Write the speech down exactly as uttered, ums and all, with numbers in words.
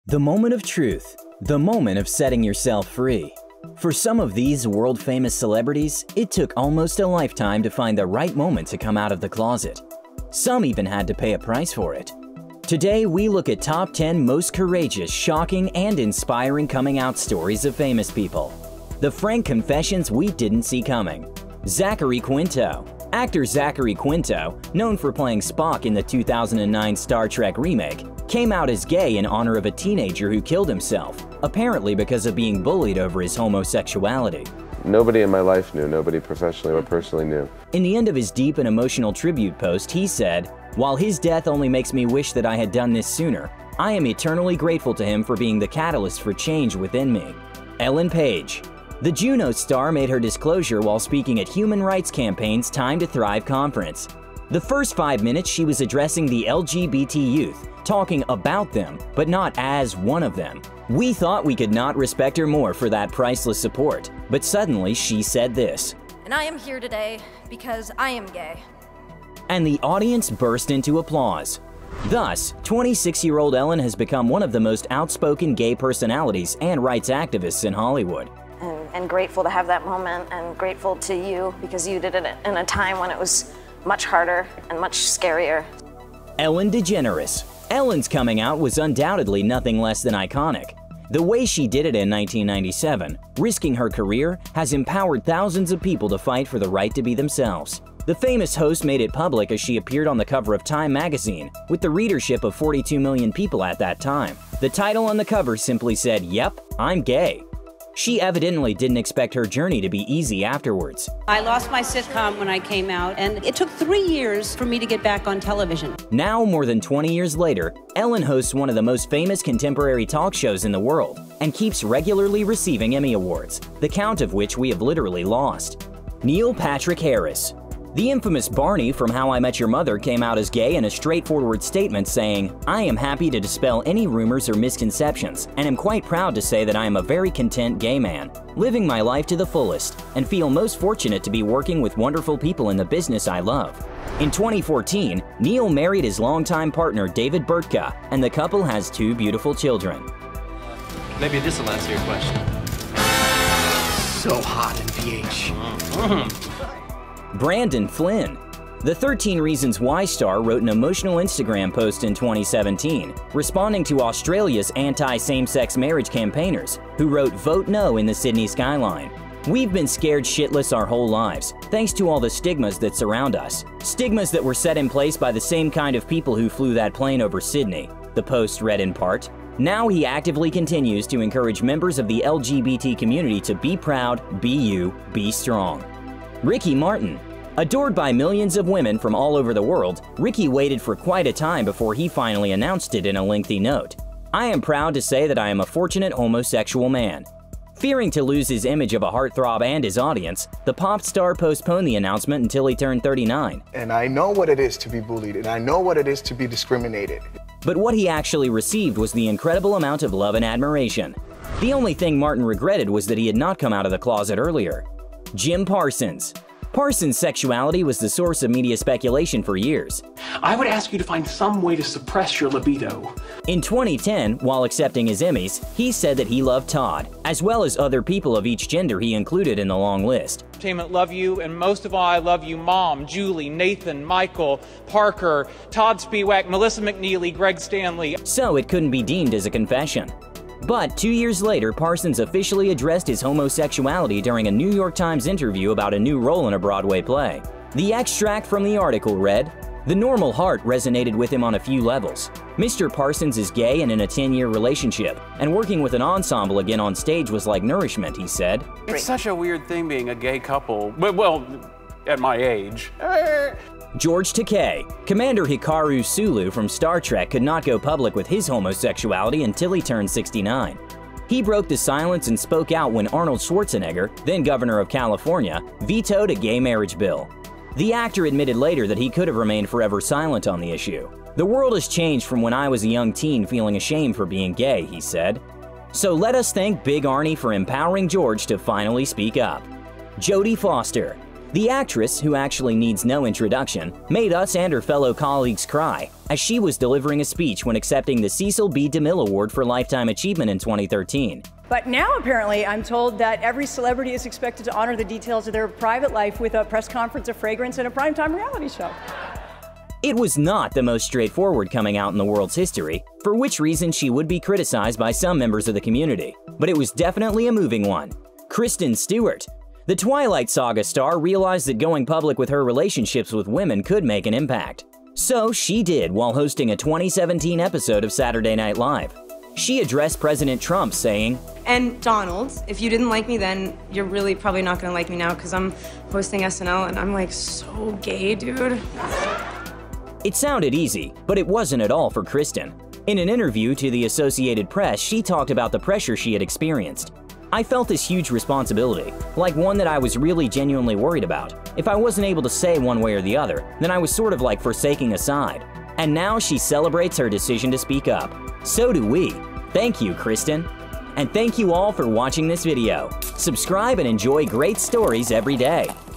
The moment of truth, the moment of setting yourself free. For some of these world-famous celebrities, it took almost a lifetime to find the right moment to come out of the closet. Some even had to pay a price for it. Today, we look at top ten most courageous, shocking, and inspiring coming-out stories of famous people. The frank confessions we didn't see coming. Zachary Quinto. Actor Zachary Quinto, known for playing Spock in the two thousand nine Star Trek remake, came out as gay in honor of a teenager who killed himself, apparently because of being bullied over his homosexuality. Nobody in my life knew, nobody professionally or personally knew. In the end of his deep and emotional tribute post, he said, "While his death only makes me wish that I had done this sooner, I am eternally grateful to him for being the catalyst for change within me." Ellen Page. The Juno star made her disclosure while speaking at Human Rights Campaign's Time to Thrive conference. The first five minutes she was addressing the L G B T youth, talking about them, but not as one of them. We thought we could not respect her more for that priceless support, but suddenly she said this. "And I am here today because I am gay." And the audience burst into applause. Thus, twenty-six-year-old Ellen has become one of the most outspoken gay personalities and rights activists in Hollywood. And, and grateful to have that moment, and grateful to you because you did it in a time when it was much harder and much scarier. Ellen DeGeneres. Ellen's coming out was undoubtedly nothing less than iconic. The way she did it in nineteen ninety-seven, risking her career, has empowered thousands of people to fight for the right to be themselves. The famous host made it public as she appeared on the cover of Time magazine, with the readership of forty-two million people at that time. The title on the cover simply said, "Yep, I'm gay." She evidently didn't expect her journey to be easy afterwards. I lost my sitcom when I came out, and it took three years for me to get back on television. Now, more than twenty years later, Ellen hosts one of the most famous contemporary talk shows in the world and keeps regularly receiving Emmy Awards, the count of which we have literally lost. Neil Patrick Harris. The infamous Barney from How I Met Your Mother came out as gay in a straightforward statement saying, "I am happy to dispel any rumors or misconceptions, and am quite proud to say that I am a very content gay man, living my life to the fullest, and feel most fortunate to be working with wonderful people in the business I love." In twenty fourteen, Neil married his longtime partner David Burtka, and the couple has two beautiful children. Maybe this will answer your question. So hot in P H. Mm-hmm. Brandon Flynn. The thirteen Reasons Why star wrote an emotional Instagram post in twenty seventeen, responding to Australia's anti-same-sex marriage campaigners, who wrote "Vote No" in the Sydney skyline. "We've been scared shitless our whole lives, thanks to all the stigmas that surround us. Stigmas that were set in place by the same kind of people who flew that plane over Sydney," the post read in part. Now he actively continues to encourage members of the L G B T community to be proud, be you, be strong. Ricky Martin. Adored by millions of women from all over the world, Ricky waited for quite a time before he finally announced it in a lengthy note. "I am proud to say that I am a fortunate homosexual man." Fearing to lose his image of a heartthrob and his audience, the pop star postponed the announcement until he turned thirty-nine. And I know what it is to be bullied, and I know what it is to be discriminated. But what he actually received was the incredible amount of love and admiration. The only thing Martin regretted was that he had not come out of the closet earlier. Jim Parsons. Parsons' sexuality was the source of media speculation for years. I would ask you to find some way to suppress your libido. In twenty ten, while accepting his Emmys, he said that he loved Todd, as well as other people of each gender he included in the long list. Entertainment love you, and most of all, I love you, Mom, Julie, Nathan, Michael, Parker, Todd Spiewak, Melissa McNeely, Greg Stanley. So it couldn't be deemed as a confession. But two years later, Parsons officially addressed his homosexuality during a New York Times interview about a new role in a Broadway play. The extract from the article read, "The normal heart resonated with him on a few levels. Mister Parsons is gay and in a ten-year relationship, and working with an ensemble again on stage was like nourishment," he said. It's such a weird thing being a gay couple, well, at my age. George Takei. Commander Hikaru Sulu from Star Trek could not go public with his homosexuality until he turned sixty-nine. He broke the silence and spoke out when Arnold Schwarzenegger, then governor of California, vetoed a gay marriage bill. The actor admitted later that he could have remained forever silent on the issue. "The world has changed from when I was a young teen feeling ashamed for being gay," he said. So let us thank Big Arnie for empowering George to finally speak up. Jodie Foster. The actress, who actually needs no introduction, made us and her fellow colleagues cry as she was delivering a speech when accepting the Cecil B. DeMille Award for Lifetime Achievement in twenty thirteen. But now, apparently, I'm told that every celebrity is expected to honor the details of their private life with a press conference, a fragrance, and a primetime reality show. It was not the most straightforward coming out in the world's history, for which reason she would be criticized by some members of the community. But it was definitely a moving one. Kristen Stewart. The Twilight Saga star realized that going public with her relationships with women could make an impact. So she did while hosting a twenty seventeen episode of Saturday Night Live. She addressed President Trump saying, "And Donald, if you didn't like me then, you're really probably not gonna like me now because I'm hosting S N L and I'm like so gay, dude." It sounded easy, but it wasn't at all for Kristen. In an interview to the Associated Press, she talked about the pressure she had experienced. "I felt this huge responsibility, like one that I was really genuinely worried about. If I wasn't able to say one way or the other, then I was sort of like forsaking a side." And now she celebrates her decision to speak up. So do we. Thank you, Kristen. And thank you all for watching this video. Subscribe and enjoy great stories every day.